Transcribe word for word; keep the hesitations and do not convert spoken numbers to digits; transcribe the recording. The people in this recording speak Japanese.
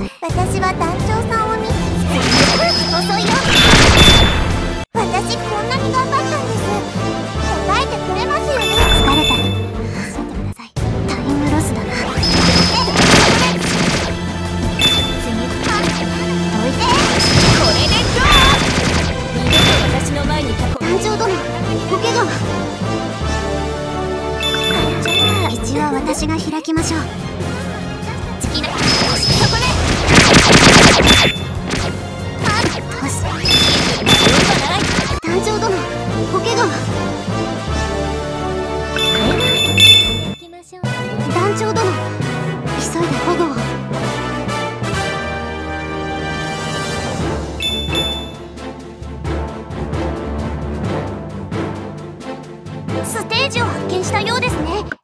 私は団長さんを見て遅いよ。私こんなに頑張ったんです。答えてくれますよね。疲れたら休んでください。タイムロスだな。次はどいて。これでどう。二度と私の前に団長殿、お怪我は。じゃあ一応私が開きましょう。次のそこで。団長殿、お怪我は。団長殿、急いで保護を。ステージを発見したようですね。